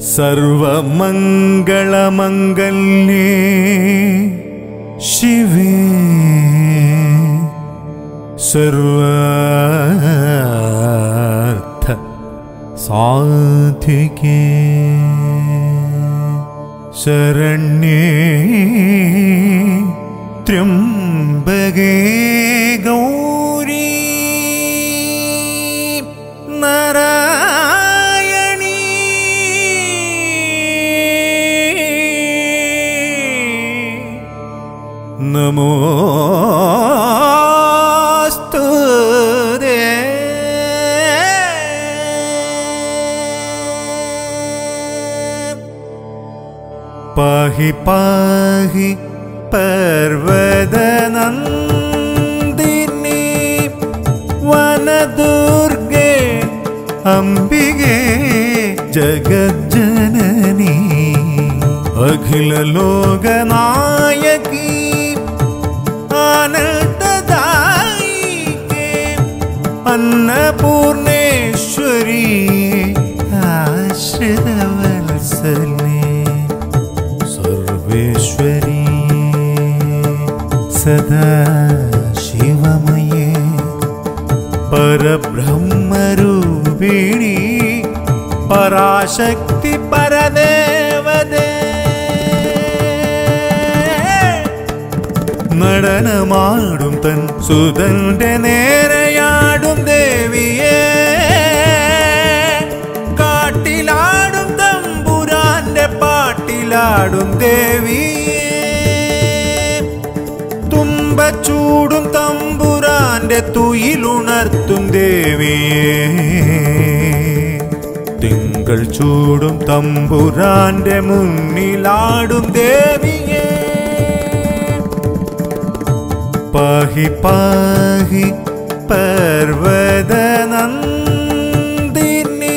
सर्वमंगलमंगल्ये शिवे सर्वार्थ साधिके शरण्ये त्र्यंबके गौरी नारायणी नमोस्तुते। पाहि पाहि पर्वतनन्दिनी वनदुर्गे अम्बिके जगज्जननी अखिललोकनायकी आनन्ददायिके अन्नपूर्णेश्वरी आश्रितवत्सले सर्वेश्वरी सदा शिवमये परब्रह्मरूपिणी पराशक्ति परदेवते നടനമാടും തൻ സുതന്റെ നേരെയാടും ദേവിയെ കാട്ടിലാടും തമ്പുരാന്റെ പാട്ടിലാടും ദേവിയെ തുമ്പച്ചൂടും തമ്പുരാന്റെ തുയിലുണർത്തും ദേവിയെ തിങ്കൾ ചൂടും തമ്പുരാന്റെ മുന്നിലാടും ദേവിയെ पाहि पाहि पर्वतनन्दिनी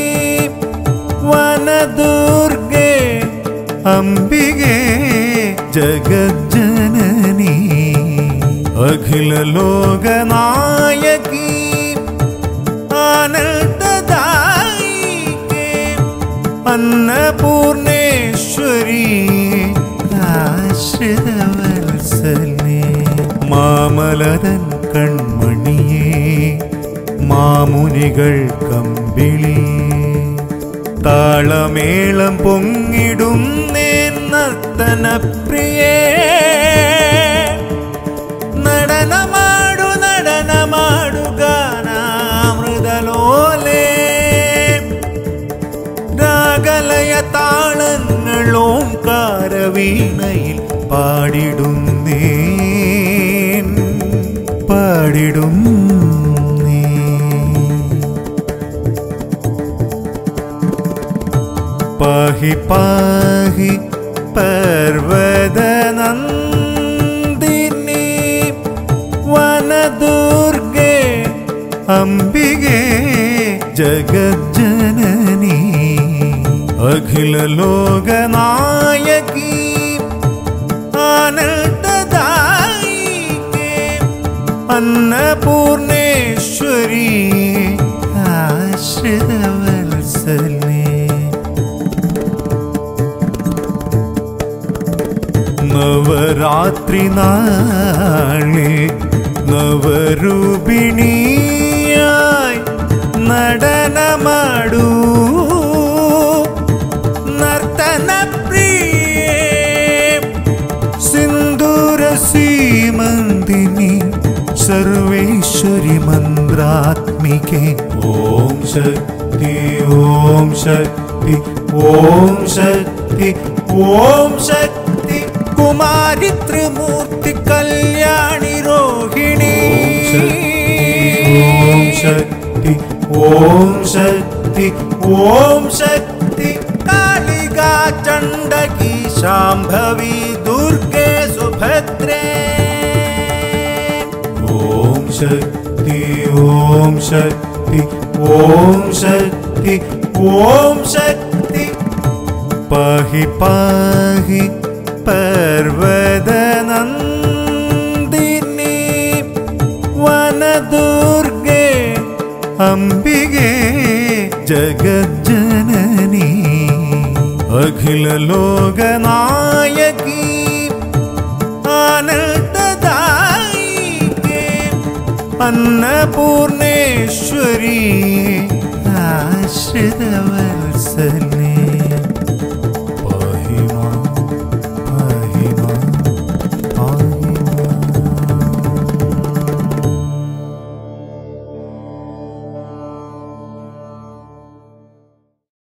वनदुर्गे अम्बिके जगज्जननी अखिललोकनायकी आनन्ददायिके अन्नपूर्णेश्वरी आश्रितवत्सले മാമലതൻ കൺമണിയേ മാമുനികൾ കമ്പിളി താളമേളം പൊങ്ങിടും നർത്തനപ്രിയേ നടനമാടു നടനമാടു ഗാനാമൃതലോലേ രാഗലയ താളങ്ങൾ ഓംകാരവീണയിൽ പാടിടുന്നേ പാടിടുന്നേ പാഹി പാഹി പർവതനന്ദിനി വനദുർഗേ അംബികേ ജഗജ്ജനനി അഖിലലോകനായകി ആനന്ദദായികേ अन्नपूर्णेश्वरी आश्रितवत्सले नवरात्रि नाळे नवरूपिणीयाय നടനമാടൂ നർത്തനപ്രിയേ സിന്ദൂരസീമന്തിനി सर्वेश्वरी मंत्रात्मिके ओम शक्ति ओम शक्ति ओम शक्ति ओम शक्ति कुमारी त्रिमूर्ति कल्याणी रोहिणी ओम शक्ति ओम शक्ति ओम शक्ति कालिका चंडकी शांभवी दुर्गे सुभद्रे ओम शक्ति ओम शक्ति ओम शक्ति ओम शक्ति पाहि पाहि पर्वतनन्दिनी वनदुर्गे अम्बिके जगज्जननी अखिल लोकनायकी आनंददायिके अन्नपूर्णेश्वरी आश्रितवत्सले